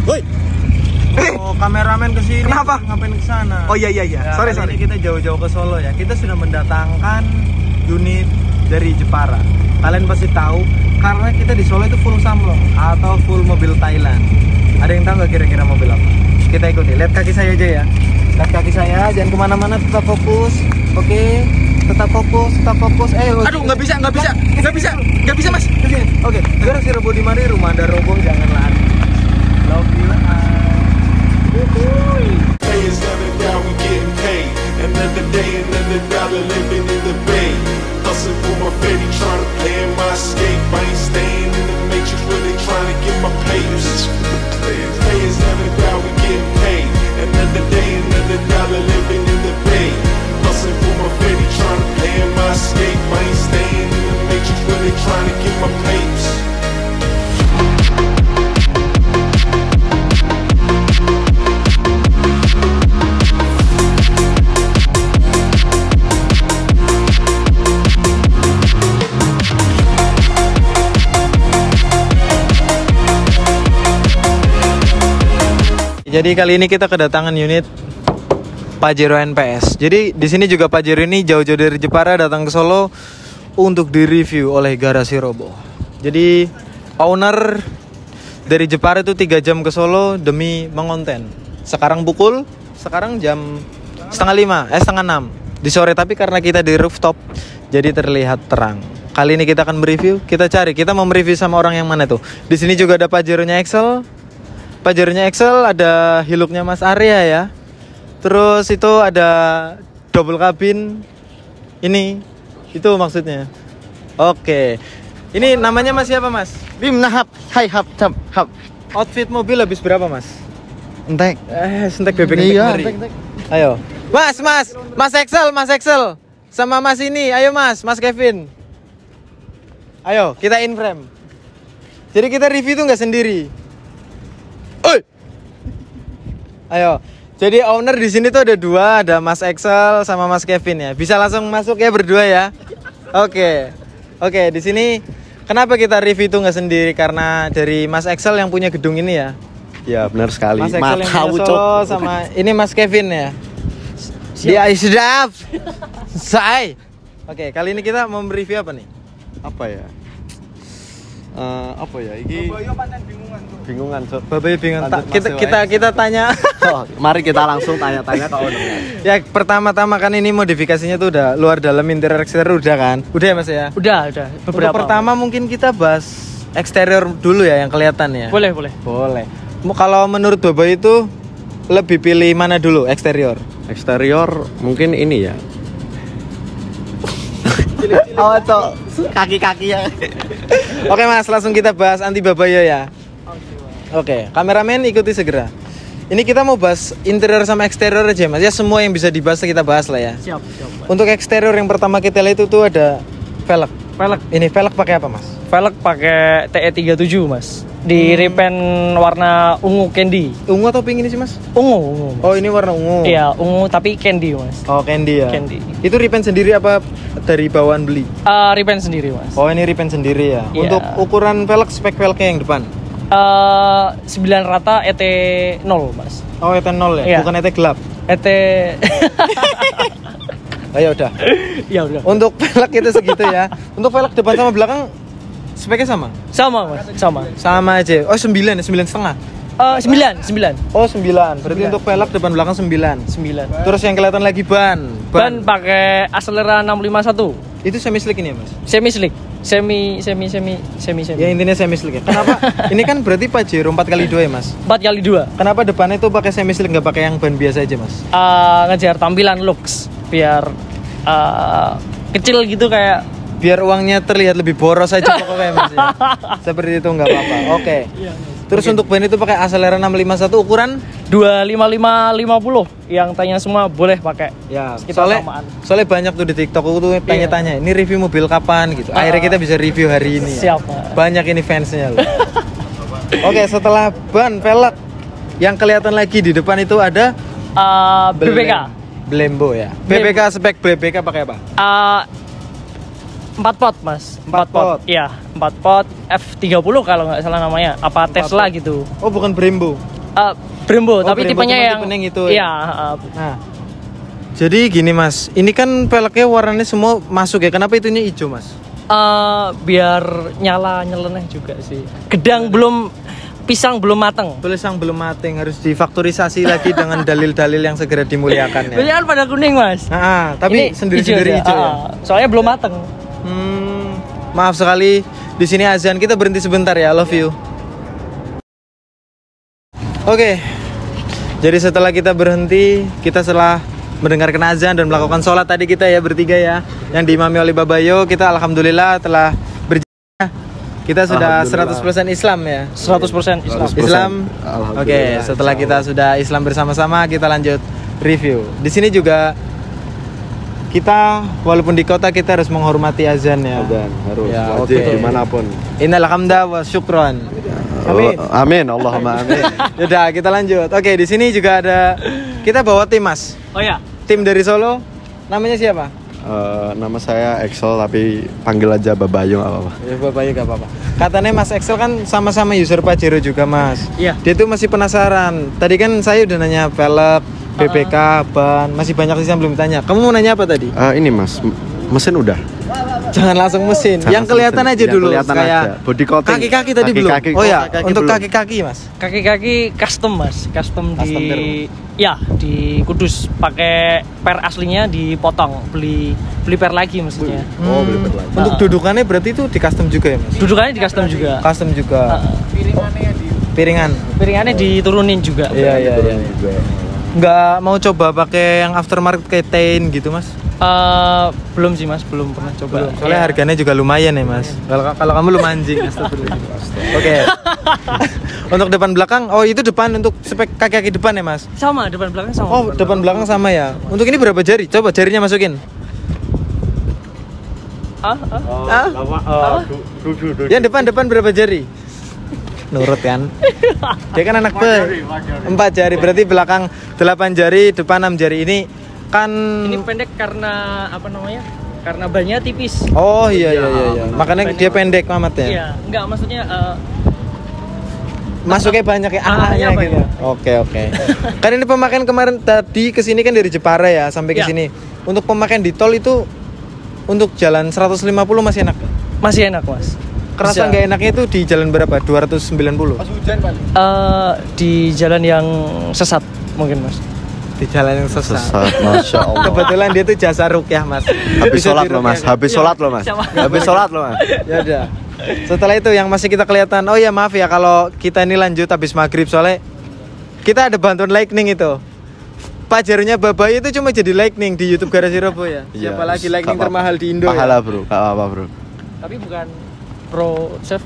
Woi. Oh, kameramen kesini. Kenapa? Ngapain kesana? Oh iya. Ya, Sorry. Ini kita jauh-jauh ke Solo ya. Kita sudah mendatangkan unit dari Jepara. Kalian pasti tahu karena kita di Solo itu full samlong atau full mobil Thailand. Ada yang tahu nggak kira-kira mobil apa? Kita ikuti. Lihat kaki saya aja ya. Lihat kaki saya, jangan kemana-mana, tetap fokus. Oke, tetap fokus. Aduh, nggak bisa mas. Oke, sekarang si Robo di mari, rumah ada Robo, jangan lari. Love you. Payers never down, we getting paid. Another day, another dollar, living in the bay. Hustling for my baby, trying to play in my escape. I ain't staying in the matrix where they trying to get my papers. Payers never down, we getting paid. Another day, another dollar, living in the bay. Hustling for my baby, trying to play in my escape. I ain't staying in the matrix where they trying to get my papers. Jadi kali ini kita kedatangan unit Pajero NPS. Jadi di sini juga Pajero ini jauh-jauh dari Jepara datang ke Solo untuk direview oleh Garasi Robo. Jadi owner dari Jepara itu 3 jam ke Solo demi mengonten. Sekarang jam setengah 6 di sore, tapi karena kita di rooftop jadi terlihat terang. Kali ini kita akan mereview, kita mau mereview sama orang yang mana tuh. Di sini juga ada Pajeronya Excel. Pajeronya Excel, ada Hilux-nya Mas Arya ya. Terus itu ada double cabin. Itu maksudnya. Oke. Ini namanya Mas siapa, Mas? Bim nahap, hai hap. Outfit mobil habis berapa, Mas? Entek. Sentek bebek Iya, ngeri. entek. Ayo. Mas Excel. Sama Mas ini, ayo Mas Kevin. Ayo, kita in frame. Jadi kita review tuh nggak sendiri. Oi. Ayo. Jadi owner di sini tuh ada 2, ada Mas Excel sama Mas Kevin ya. Bisa langsung masuk ya berdua ya. Oke, di sini kenapa kita review itu nggak sendiri? Karena dari Mas Excel yang punya gedung ini ya. Ya benar sekali. Mas Excel yang punya Solo sama ini Mas Kevin ya. Dia sedap. Say. Oke, kali ini kita mau review apa nih? Apa ya? Iki bingungan. Babai bingung. Kita tanya. Oh, mari kita langsung tanya-tanya ke ownernya. Ya, pertama-tama kan ini modifikasinya tuh udah luar dalam interior eksterior udah kan? Udah ya Mas ya? Udah. Untuk pertama mungkin kita bahas eksterior dulu ya yang kelihatan ya. Boleh. Kalau menurut Babai itu lebih pilih mana dulu eksterior? Eksterior mungkin ini ya. Kaki-kaki ya. Oke Mas, langsung kita bahas anti Babayo ya. Oke, kameramen ikuti segera. Ini kita mau bahas interior sama eksterior aja Mas. Ya semua yang bisa dibahas kita bahas lah ya. Siap. Untuk eksterior yang pertama kita lihat itu tuh ada velg. Ini velg pakai apa Mas? Velg pakai TE37 Mas. Di repaint warna ungu candy. Ungu atau pink ini sih Mas? Ungu. Oh ini warna ungu. Iya, ungu tapi candy Mas. Oh candy ya. Candy. Itu repaint sendiri apa dari bawaan beli? Repaint sendiri Mas. Oh ini repaint sendiri ya. Iya. Untuk ukuran velg, spek velgnya yang depan? 9 rata ET0 Mas. Oh ET0 ya? Iya. Bukan ET gelap? ET. Ayo udah. Ya udah. Untuk velg itu segitu ya. Untuk velg depan sama belakang speknya sama? Sama Mas, Sama aja. Oh 9 ya, 9,5. 9. Oh 9. Berarti 9. Untuk velg depan belakang 9. Terus yang kelihatan lagi ban Pakai Acelera 651. Itu semi slick ini ya Mas? Semi slick. Semi. Ya intinya semi slick ya. Kenapa? Ini kan berarti Pajero 4x2 ya Mas? 4x2. Kenapa depannya itu pakai semi slick nggak pakai yang ban biasa aja Mas? Ngejar tampilan looks biar kecil gitu, kayak biar uangnya terlihat lebih boros aja pokoknya Mas ya. Seperti itu nggak apa-apa. Oke. Terus untuk ban itu pakai Acelera 651 ukuran 255/50. Yang tanya semua boleh pakai. Ya, soalnya banyak tuh di TikTok aku tuh tanya-tanya, ini review mobil kapan gitu. Akhirnya kita bisa review hari ini. Siap. Banyak ini fansnya loh. Oke, setelah ban, velg yang kelihatan lagi di depan itu ada BBK. Blembo ya. BBK spek BBK pakai apa? 4 pot Mas. 4 pot. Iya, 4 pot F30 kalau nggak salah namanya. Apa Tesla gitu. Oh, bukan Brembo. Brembo, Oh, tapi Brembo, tipenya cuma yang tipenya yang itu. Iya, Nah, jadi gini Mas, ini kan peleknya warnanya semua masuk ya. Kenapa itunya hijau Mas? biar nyala nyeleneh juga sih. Gedang belum, pisang belum mateng. Tulisan belum mateng, harus difaktorisasi lagi dengan dalil-dalil yang segera dimuliakan ya. Biasanya kan pada kuning mas. Nah, tapi Ini sendiri-sendiri hijau ya. Soalnya belum mateng. Maaf sekali, di sini azan, kita berhenti sebentar ya. Love you. Oke. Jadi setelah kita berhenti, kita setelah mendengarkan azan dan melakukan sholat tadi kita ya bertiga ya, yang diimami oleh Babayo, kita alhamdulillah telah berjaya. Kita sudah 100% Islam ya. 100% Islam. Islam. Alhamdulillah, Oke, setelah kita sudah Islam bersama-sama, kita lanjut review. Di sini juga kita walaupun di kota kita harus menghormati azan ya. Dan harus Ya, wajib oke. dimanapun. Innal hamda wa syukron. Amin. Amin, Allahumma amin. Yaudah, kita lanjut. Oke, di sini juga ada kita bawa tim Mas. Oh ya. Tim dari Solo. Namanya siapa? Nama saya Excel tapi panggil aja Babayo nggak apa-apa. Ya Bapak gak apa-apa. Katanya Mas Excel kan sama-sama user Pajero juga Mas. Iya. Dia tuh masih penasaran. Tadi kan saya udah nanya velg, BPK, ban, masih banyak sih yang belum tanya. Kamu mau nanya apa tadi? Ini Mas, mesin udah. Jangan langsung mesin. Jangan yang kelihatan mesin. aja Yang dulu kelihatan kayak aja. Body coating. kaki-kaki tadi belum. Kaki-kaki. Oh ya, Kaki-kaki untuk belum. kaki-kaki Mas. Kaki-kaki custom mas, custom Custom di ya di Kudus pakai per aslinya dipotong, beli per lagi maksudnya. Oh, beli per lagi. Untuk dudukannya berarti itu di custom juga ya Mas? Dudukannya di custom juga. Custom juga. Piringan. Piringannya diturunin juga. Iya iya iya. Nggak mau coba pakai yang aftermarket kayak Tain gitu Mas? Belum sih mas, belum pernah coba. Soalnya Ya. harganya juga lumayan ya Mas. Kalau kamu lu anjing. Astagfirullah. Oke. Untuk depan belakang, oh itu depan untuk spek kaki-kaki depan ya Mas? Sama, depan belakang sama. Oh depan belakang sama ya. Untuk ini berapa jari? Coba jarinya masukin. Yang depan berapa jari? Nurut kan? Dia kan anak 4 jari, berarti belakang 8 jari, depan 6 jari. Ini kan Ini pendek karena apa namanya? Karena bannya tipis. oh iya. Makanya dia pendek amat ya. Iya, enggak maksudnya Masuknya banyak ya Iya, anaknya gitu. Oke. Kan ini pemakaian kemarin tadi kesini kan dari Jepara ya sampai ke Iya. sini. Untuk pemakaian di tol itu untuk jalan 150 masih enak. masih enak mas. Kerasa Bisa. nggak enaknya itu di jalan berapa? 290. Di jalan yang sesat mungkin mas. Di jalan yang sesat. Sesat, Masya Allah. Kebetulan dia tuh jasa rukyah mas. Habis Bisa sholat loh dirukyah, Mas, kan? habis sholat loh Mas. Sama. Habis sholat loh Mas. Ya udah. Setelah itu yang masih kita kelihatan. Oh ya maaf ya kalau kita ini lanjut habis maghrib soalnya kita ada bantuan lightning itu. Pajarnya Babai itu cuma jadi lightning di YouTube Garasi Robo ya. Iya, Siapa lagi lightning nggak apa-apa. termahal di Indo Pahala ya. bro, gak apa bro. Tapi bukan pro chef.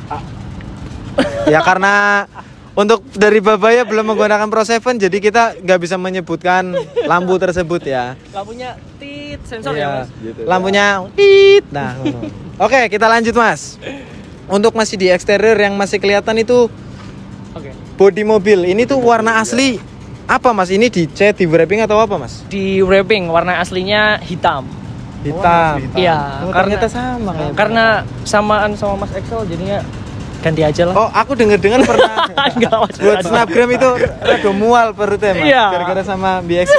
Ya karena untuk dari Babaya belum menggunakan Pro 7 jadi kita nggak bisa menyebutkan lampu tersebut ya. Lampunya tit sensor Iya. ya mas. Lampunya tit. Nah, ngono. Oke, kita lanjut Mas. Untuk masih di eksterior yang masih kelihatan itu Oke. bodi mobil. Ini tuh warna asli apa Mas? Ini dicat, di wrapping atau apa Mas? Di wrapping warna aslinya hitam. Hitam. Iya, Oh, karena ternyata sama kayak. karena samaan sama Mas Excel jadinya ganti aja lah. Oh, aku dengar-dengar pernah Enggak mas. buat snapgram itu rada mual perutnya Mas. Iya. Gara-gara sama BX.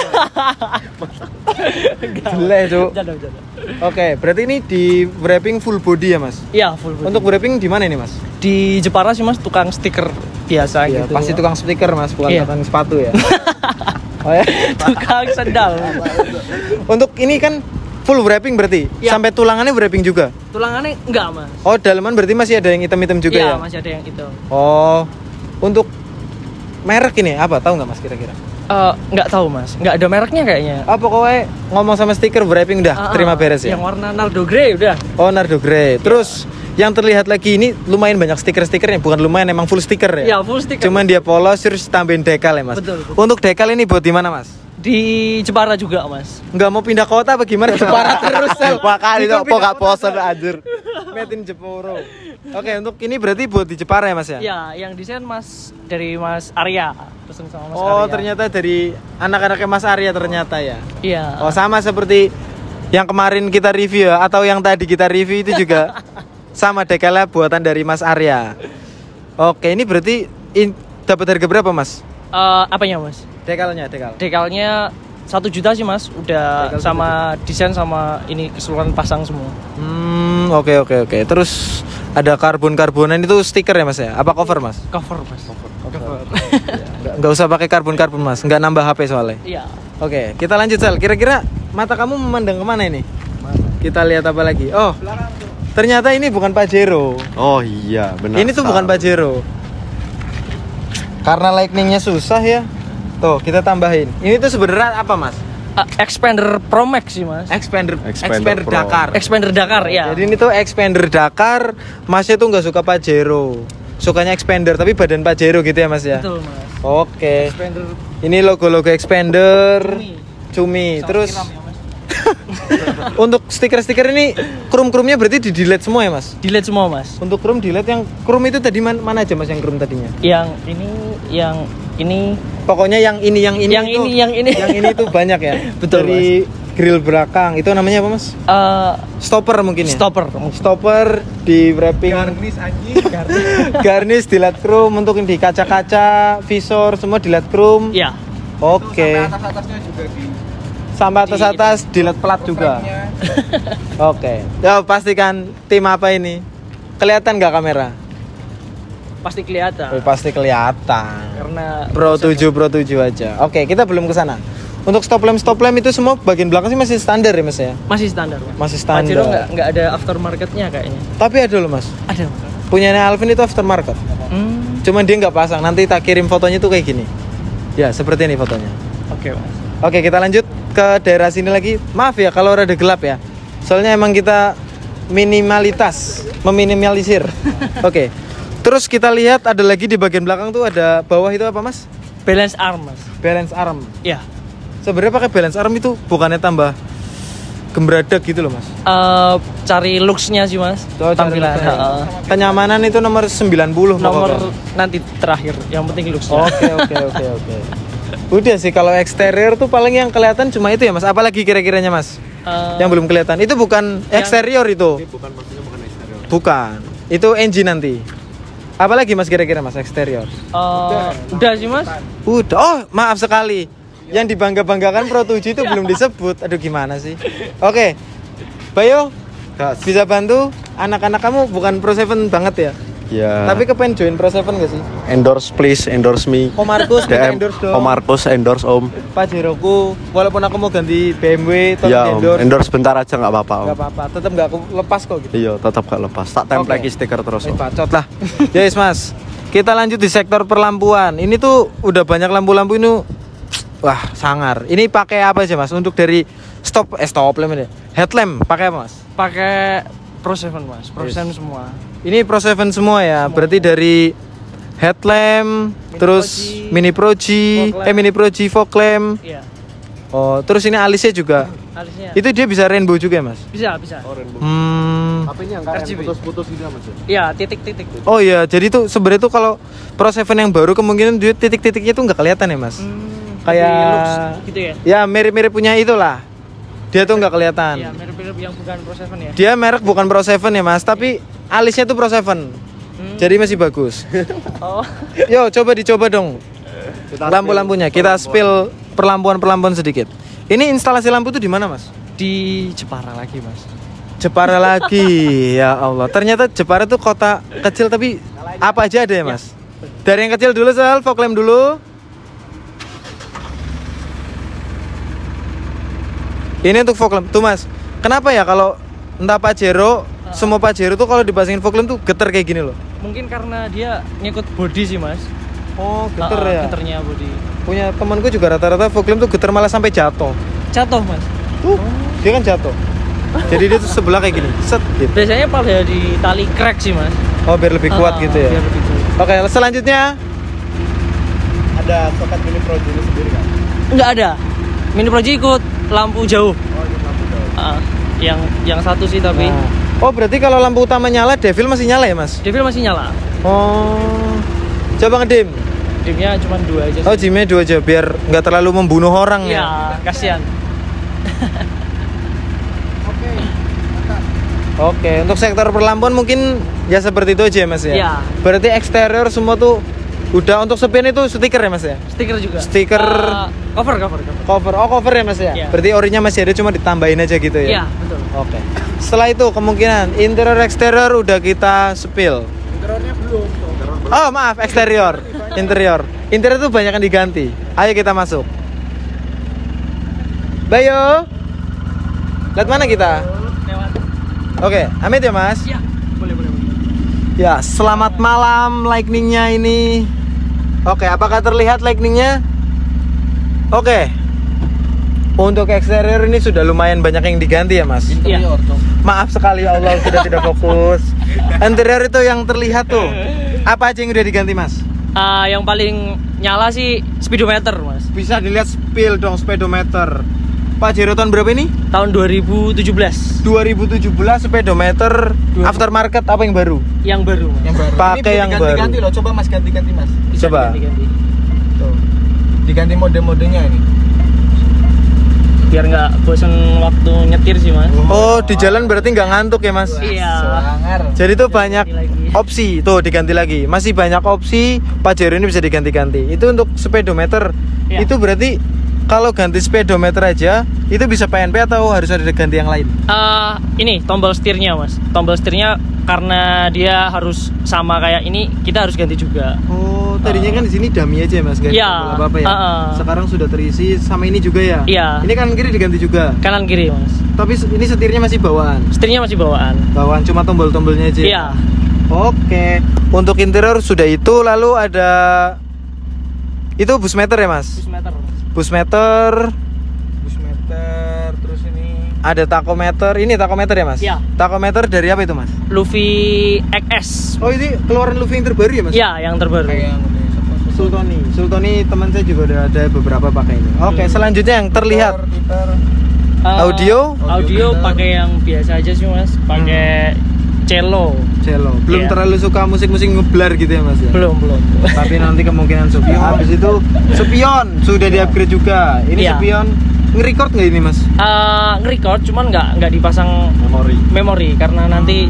Jelek, Cuk. Jadau. Oke, berarti ini di wrapping full body ya Mas? Iya full body. Untuk wrapping di mana ini Mas? di Jepara sih mas tukang stiker biasa Iya, gitu. pasti tukang stiker Mas, bukan Iya. tukang sepatu ya. Oh ya. Tukang sendal. Untuk ini kan full wrapping berarti? Iya. Sampai tulangannya wrapping juga? Tulangannya enggak mas. Oh, dalaman berarti masih ada yang hitam-hitam juga Iya ya? masih ada yang itu. Oh, untuk merek ini apa? Tahu nggak Mas kira-kira? Nggak tahu mas, nggak ada mereknya kayaknya. Ah, pokoknya ngomong sama stiker wrapping udah terima beres ya? Yang warna Nardo Grey udah. Oh, Nardo Grey. Terus yang terlihat lagi ini lumayan banyak stiker-stikernya, bukan lumayan emang full stiker ya? Iya full stiker. Cuman dia polos terus tambahin dekal ya Mas? Betul. Untuk dekal ini buat di mana Mas? Di Jepara juga mas. Nggak mau pindah kota apa gimana? Jepara terus Sel. Makanya Ikut kok pindah gak kota. bosan anjir. Made in Jeporo. Oke, untuk ini berarti buat di Jepara ya Mas ya? Ya yang desain mas dari Mas Arya. Pesen sama Mas Oh, Arya. ternyata dari anak-anaknya Mas Arya ternyata ya. Iya. Oh, sama seperti yang kemarin kita review ya, atau yang tadi kita review itu juga sama dekalnya buatan dari Mas Arya. Oke, ini berarti dapat harga berapa, Mas? Apanya Mas? Dekalnya. Dekalnya 1 juta sih Mas, udah Dekal sama desain sama ini keseluruhan pasang semua. Oke. Terus ada karbon-karbonan itu stiker ya, Mas ya? Apa cover, Mas? Cover Mas. Cover. Nggak usah pakai karbon-karbon, Mas. Nggak nambah HP soalnya. Iya. Oke, kita lanjut, Sal. Kira-kira mata kamu memandang kemana ini? Kita lihat apa lagi? Oh, ternyata ini bukan Pajero. Oh iya, benar. Ini tuh bukan Pajero. Karena lightningnya susah ya. Tuh, kita tambahin. Ini tuh sebenarnya apa, Mas? Expander Pro Max sih Mas. Expander Pro. Dakar. Expander Dakar ya. Jadi ini tuh Expander Dakar. Masnya tuh nggak suka Pajero. Sukanya Expander tapi badan Pajero gitu ya, Mas ya? Betul Mas. Oke. Expander Ini logo-logo Expander. Cumi. Sama Terus tiram ya, Mas. untuk stiker-stiker ini krum-krumnya berarti di delete semua ya, Mas? Delete semua Mas. Untuk krum delete, yang krum itu tadi mana aja, Mas, yang krum tadinya? Yang ini Pokoknya yang ini Yang ini tuh banyak ya. Betul, Dari grill belakang itu namanya apa, Mas? Stopper mungkin ya. Stopper di wrapping. Garnish di LED chrome, untuk di kaca-kaca, visor semua di LED chrome. Iya. Oke. Atas-atasnya juga Sampai atas di LED plat juga. Oke. Ya, pastikan tim apa ini? Kelihatan nggak kamera? Pasti kelihatan. Pasti kelihatan. Karena Pro 7 aja. Oke, kita belum ke sana. Untuk stop lamp itu semua bagian belakang sih masih standar ya, Mas ya? masih standar Mas. Masih standar. Pajero nggak ada aftermarketnya kayaknya. Tapi ada loh, Mas. Ada. Punyanya Alvin itu aftermarket. Cuman dia nggak pasang. Nanti tak kirim fotonya tuh kayak gini. Ya, seperti ini fotonya. Oke Mas. Oke, kita lanjut ke daerah sini lagi. Maaf ya kalau rada gelap ya. Soalnya emang kita meminimalisir. Oke. Terus kita lihat ada lagi di bagian belakang tuh, ada bawah itu apa, Mas? Balance arm Mas. Balance arm. Iya. Sebenarnya pakai balance arm itu bukannya tambah gembradek gitu loh, Mas? Cari looks-nya sih Mas. Tampilan. Kenyamanan itu nomor 90 Nomor pokoknya. nanti terakhir. Yang penting looks-nya. Oke. Udah sih, kalau eksterior tuh paling yang kelihatan cuma itu ya, Mas. Apalagi kira-kiranya, Mas? Yang belum kelihatan. Itu bukan eksterior itu. Bukan, maksudnya bukan eksterior. Bukan. Itu engine nanti. Apalagi, Mas, kira-kira, Mas, eksterior? Udah sih Mas. Udah. Oh, maaf sekali. Yang dibangga-banggakan Pro 7 itu belum disebut. Aduh, gimana sih? Oke. Bayo, bisa bantu? Anak-anak kamu bukan Pro 7 banget ya? Ya. Tapi kepengen join Pro 7 gak sih? Endorse please, endorse me. Om Markus minta DM endorse dong. Om Markus endorse Om. Pajeroku, walaupun aku mau ganti BMW, tolong Ya Om, endorse. endorse bentar aja nggak apa-apa Om. Gak apa-apa, tetap gak aku lepas kok gitu. Iya, tetap gak lepas. Tak template Oke. stiker terus Om. Bacot lah. Yes, Mas. Kita lanjut di sektor perlampuan. Ini tuh udah banyak lampu-lampu ini. Wah, sangar. Ini pakai apa aja, Mas? Untuk dari stop lamp ini. Headlamp pakai apa, Mas? Pakai Pro 7 Mas. Pro 7 semua. Ini Pro 7 semua ya. Berarti dari headlamp, terus Mini Pro G, Mini Pro G fog lamp. Iya. Oh, terus ini alisnya juga. Alisnya. Itu dia bisa rainbow juga ya, Mas? Bisa. Tapi ini yang kayak RGB. putus-putus gitu Mas. Iya, titik-titik. Oh iya, jadi tuh sebenarnya tuh kalau Pro 7 yang baru kemungkinan dia titik-titiknya tuh nggak kelihatan ya, Mas? Kayak Lebih looks gitu ya. Ya mirip-mirip punya itulah. Dia tuh nggak kelihatan. Iya, mirip-mirip yang bukan Pro 7 ya. Dia merek bukan Pro 7 ya, Mas, tapi alisnya tuh Pro 7. Jadi masih bagus. Oh. Yo, coba dicoba dong. Lampu-lampunya. Kita spill perlampuan sedikit. Ini instalasi lampu tuh di mana, Mas? Di Jepara lagi, Mas. Jepara lagi. Ya Allah. Ternyata Jepara tuh kota kecil tapi apa aja ada ya, Mas? Dari yang kecil dulu, Sal, fog lamp dulu. Ini untuk fog lamp. Tuh, Mas. Kenapa ya kalau entah Pajero, semua Pajero tuh kalau dipasangin fog lamp tuh getar kayak gini loh. Mungkin karena dia ngikut body sih, Mas. Oh, getar ya. Getarnya body. Punya temanku juga rata-rata fog lamp tuh getar malah sampai jatuh. Jatuh, Mas. Dia kan jatuh. Jadi dia tuh sebelah kayak gini. Set gitu. Biasanya pada di tali crack sih, Mas. Oh, biar lebih kuat gitu ya. Biar lebih kuat. Oke, selanjutnya Ada soket Mini Pro ini sendiri kan? Enggak ada. Mini Pro G ikut lampu jauh. Oh, ini lampu jauh. Yang satu sih tapi Oh, berarti kalau lampu utama nyala, Devil masih nyala ya, Mas? Devil masih nyala. Oh. Coba ngedim. Dimnya cuma 2 aja sih. Oh, dimnya 2 aja biar nggak terlalu membunuh orang Iya, ya. kasihan. Oke, untuk sektor perlampuan mungkin ya seperti itu aja ya, Mas ya. Iya. Berarti eksterior semua tuh Udah untuk spion itu stiker ya Mas ya? Stiker juga. Stiker Cover. cover. Oh, cover ya Mas ya? Iya. Berarti orinya masih ada cuma ditambahin aja gitu ya? Iya, betul. Oke. Setelah itu kemungkinan interior eksterior udah kita spill. Interiornya belum. Oh, maaf, eksterior. Interior. Interior tuh banyak yang diganti. Ayo kita masuk. Bayo. Lihat mana kita? Lewat. Oke, amit ya Mas. Iya, boleh. Ya, selamat malam lightningnya ini. Oke, apakah terlihat lightningnya? Oke. Untuk eksterior ini sudah lumayan banyak yang diganti ya Mas. Iya. Maaf sekali ya Allah sudah tidak fokus. Interior itu yang terlihat tuh. Apa aja yang udah diganti Mas? Yang paling nyala sih speedometer, Mas. Bisa dilihat spill dong speedometer. Pak Jero tahun berapa ini? Tahun 2017. 2017 speedometer aftermarket apa yang baru? Yang baru, Mas. Yang baru. Pakai yang baru. Ganti loh, coba Mas ganti-ganti Mas. Bisa Coba. diganti. Tuh. Diganti mode-modenya ini. Biar nggak bosen waktu nyetir sih, Mas. Oh, di jalan berarti nggak ngantuk ya Mas? Iya. Selangar. Jadi tuh banyak Diganti lagi. opsi, tuh diganti lagi. Masih banyak opsi, Pajero ini bisa diganti-ganti. Itu untuk speedometer. Ya. Itu berarti kalau ganti speedometer aja, itu bisa PNP atau harus ada ganti yang lain? Ini tombol setirnya, Mas. Tombol setirnya karena dia harus sama kayak ini, kita harus ganti juga. Oh, tadinya kan di sini dummy aja Mas, nggak ada Iya. tombol apa-apa ya. Sekarang sudah terisi sama ini juga ya. Iya. Ini kan kiri diganti juga. Kanan kiri, Mas. Tapi ini setirnya masih bawaan. Setirnya masih bawaan. Bawaan cuma tombol-tombolnya aja. Iya. Oke. Untuk interior sudah itu, lalu ada itu bus meter ya Mas? Meter. Bus meter, Terus ini ada takometer. Ini takometer ya Mas? Iya. Takometer dari apa itu Mas? Luffy XS. Oh, ini keluaran Luffy yang terbaru ya Mas? Ya, yang terbaru. kayak yang udah Sultoni teman saya juga ada beberapa pakai ini. Oke, selanjutnya yang terlihat audio. Audio pakai yang biasa aja sih, Mas. Pakai cello. cello. Belum Iya. terlalu suka musik-musik ngeblar gitu ya Mas ya? Belum. Tapi nanti kemungkinan spion. Habis itu spion sudah di-upgrade juga. Ini Iya. spion nge-record nggak ini Mas? Nge-record cuman nggak dipasang memori karena nanti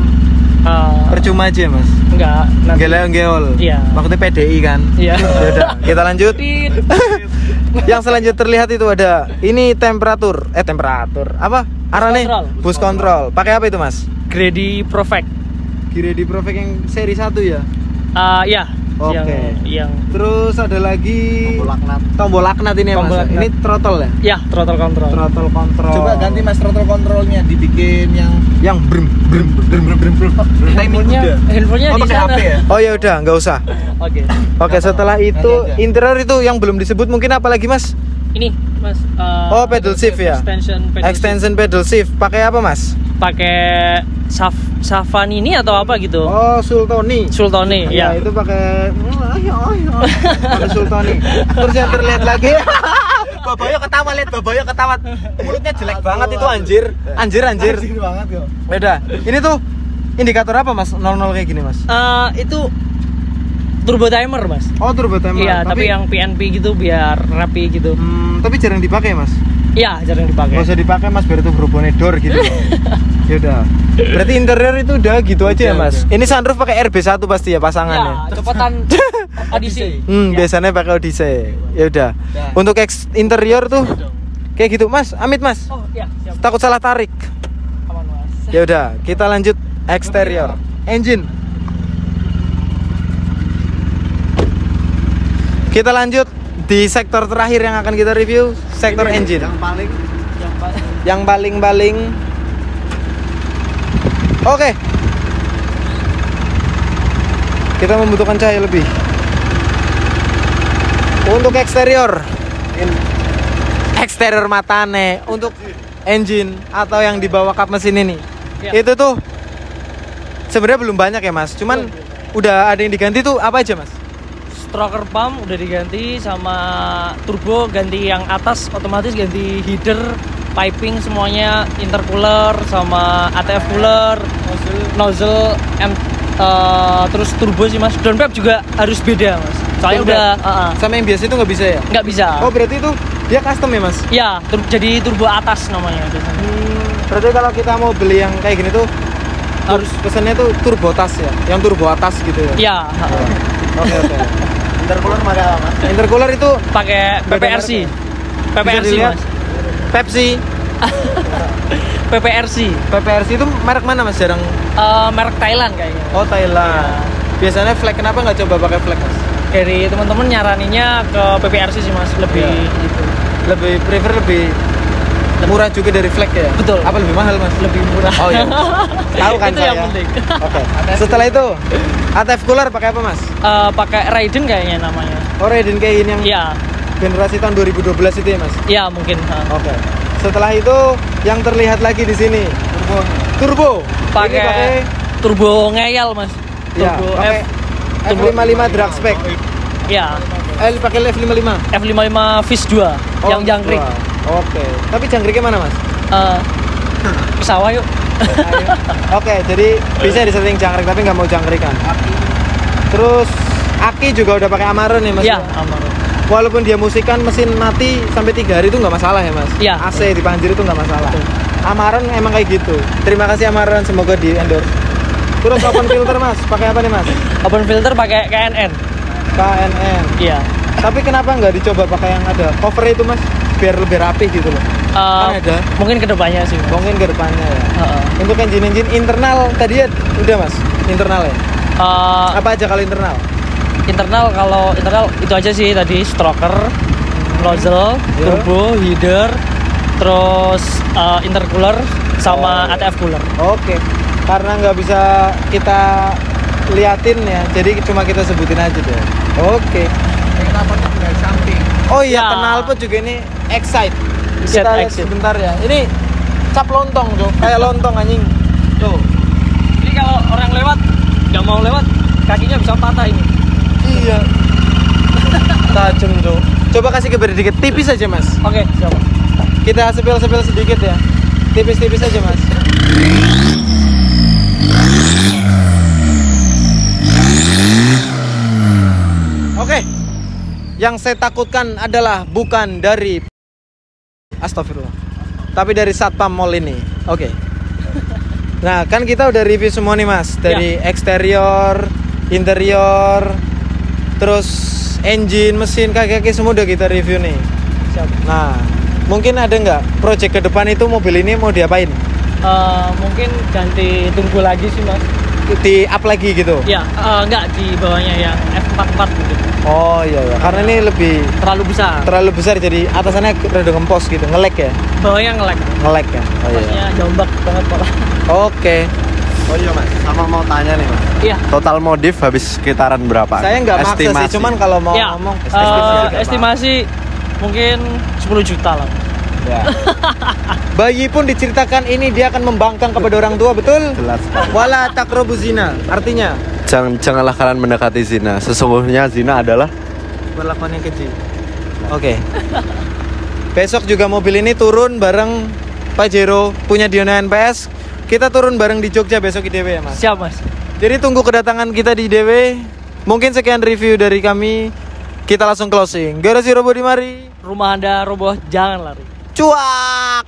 Percuma aja Mas. nggak nanti Geol. Iya. Maksudnya PDI kan? Iya. Yaudah, kita lanjut. Tit. Yang selanjutnya terlihat itu ada ini temperatur apa? Arane control. bus control. Pakai apa itu Mas? Grady Perfect. Grady Perfect yang seri 1 ya. Ya. Oke. Yang Terus ada lagi tombol laknat. tombol laknat ini ya Mas. Tombol laknat. Ini throttle ya? ya throttle control. Throttle control. Coba ganti Mas throttle controlnya, dibikin yang brem. timing kuda. Handphonenya Oh, di pakai sana. HP ya? Oh ya udah, nggak usah. Oke. Oke, setelah itu aja. interior itu yang belum disebut mungkin apa lagi Mas? Ini Mas. Oh, pedal shift ya? Extension Pedal shift. Pakai apa Mas? pakai Savanini atau apa gitu. Oh, Sultoni. Sultoni, Ya, ya. itu pakai pakai Sultoni. Terus yang terlihat lagi Babayo ketawa. Mulutnya jelek banget itu anjir. Anjir. banget kok. Beda. Ini tuh indikator apa Mas? 00 kayak gini Mas. Itu turbo timer, Mas. Oh, turbo timer. Iya, tapi yang PNP gitu biar rapi gitu. tapi jarang dipakai Mas. Iya, jarang dipakai. Nggak usah dipakai Mas, biar itu berhubungan door gitu. Ya udah. Berarti interior itu udah gitu aja ya Mas. Ini sunroof pakai RB1 pasti ya pasangannya. Ya, cepetan Odyssey. Ya. Biasanya pakai Odyssey. Ya udah. Untuk interior tuh kayak gitu Mas. Amit Mas. Oh, iya, siap. Takut salah tarik. Aman, Mas. Ya udah, kita lanjut eksterior. Engine. Kita lanjut di sektor terakhir yang akan kita review, sektor engine. Yang paling Oke. Kita membutuhkan cahaya lebih. Untuk eksterior matane untuk engine atau yang di bawah kap mesin ini. Ya. Itu tuh sebenarnya belum banyak ya Mas. Cuman udah ada yang diganti tuh apa aja Mas? Stroker pump udah diganti, sama turbo ganti yang atas, otomatis ganti header, piping semuanya, intercooler sama ATF cooler, nozzle terus turbo sih Mas. Downpipe juga harus beda Mas. Soalnya udah Sama yang biasa itu nggak bisa ya? nggak bisa. Oh berarti itu dia custom ya Mas? Ya, jadi turbo atas namanya biasanya. Berarti kalau kita mau beli yang kayak gini tuh harus pesannya tuh turbo tas ya, yang turbo atas gitu ya? Ya. Oke. Intercooler pakai apa, Mas? Intercooler itu Pakai Beda PPRC. merek bisa PPRC dilihat. Mas. Pepsi. PPRC. PPRC itu merek mana Mas? Jarang. Merek Thailand kayaknya. Oh, Thailand. Biasanya flag, kenapa nggak coba pakai flag Mas? Dari teman-teman nyaraninya ke PPRC sih Mas, lebih Iya. gitu. Lebih prefer lebih murah juga dari flag ya? Betul. Apa lebih mahal Mas? Lebih murah. Oh iya. Tahu kan Itu saya. yang penting. Oke. Setelah itu ATF cooler pakai apa Mas? Pakai Raiden kayaknya namanya. Oh, Raiden kayak ini yang Iya. generasi tahun 2012 itu ya Mas? Iya, mungkin. Oke. Setelah itu yang terlihat lagi di sini turbo. Ini Pakai turbo ngeyel Mas. ya, Turbo pakai Turbo- F55 drag spec. Iya. Pakai F55. F55 Fish 2 yang jangkrik. wah. Oke. Tapi jangkriknya mana Mas? Ke sawah yuk. Oke, jadi bisa disetting jangkrik tapi nggak mau jangkrikan. Terus aki juga udah pakai Amarone ya Mas? Iya, aman. Walaupun dia musikan mesin mati sampai 3 hari itu nggak masalah ya Mas? Iya. AC di Panjir itu nggak masalah. Amaron emang kayak gitu. Terima kasih Amaron, semoga di endorse. Terus open filter Mas, pakai apa nih Mas? Open filter pakai KNN. KNN. Iya. Tapi kenapa nggak dicoba pakai yang ada cover itu Mas? Biar lebih rapi gitu loh. Kan ada. Mungkin kedepannya sih. Mas. Mungkin ke depannya ya. Heeh. Untuk engine internal tadi ya udah Mas, internal ya. Apa aja kalau internal? Internal, kalau internal itu aja sih tadi, stroker, nozzle, Iya. turbo, header, terus intercooler sama ATF cooler. Oke. Karena nggak bisa kita liatin ya, jadi cuma kita sebutin aja deh. Oke. Oh iya, Ya. knalpot juga ini Excite. Set Kita lihat Excite. sebentar ya. Ini cap lontong tuh, kayak lontong anjing. Tuh. Jadi kalau orang lewat, nggak mau lewat, kakinya bisa patah ini. Iya. Tajam tuh. Coba kasih keber dikit, tipis aja Mas. Oke, siap. Kita sepil-sepil sedikit ya. Tipis-tipis aja Mas. Oke. Yang saya takutkan adalah bukan dari astagfirullah, tapi dari Satpam Mall ini. Oke. Nah, kan kita udah review semua nih Mas. Dari eksterior, interior, terus engine, mesin, kaki-kaki semua udah kita review nih. Siap. Nah, mungkin ada nggak project ke depan itu mobil ini mau diapain? Mungkin ganti tunggu lagi sih Mas. Di up lagi gitu? Ya, nggak di bawahnya yang F44 gitu. Oh iya ya, karena ini lebih Terlalu besar. besar jadi atasannya rada ngempos gitu, nge-lag ya? Bawahnya nge-lag. Nge-lag ya? Oh iya. Maksudnya jombak banget malah. Oke. Oh iya Mas, sama mau tanya nih Mas. Iya. Total modif habis sekitaran berapa? Saya nggak maksa sih, Estimasi. cuman kalau mau Ya, ngomong estimasi mungkin 10 juta lah. ya. Bayi pun diceritakan ini dia akan membangkang kepada orang tua, betul? Jelas Pak. Wala taqrabu zina. Artinya Janganlah kalian mendekati zina. Sesungguhnya zina adalah perlakuan yang keji. Oke. Besok juga mobil ini turun bareng Pajero punya Diona NPS. Kita turun bareng di Jogja besok IDW ya Mas. Siap Mas. Jadi tunggu kedatangan kita di IDW. Mungkin sekian review dari kami. Kita langsung closing. Garasi Robo di mari. Rumah Anda roboh, jangan lari. Cuak.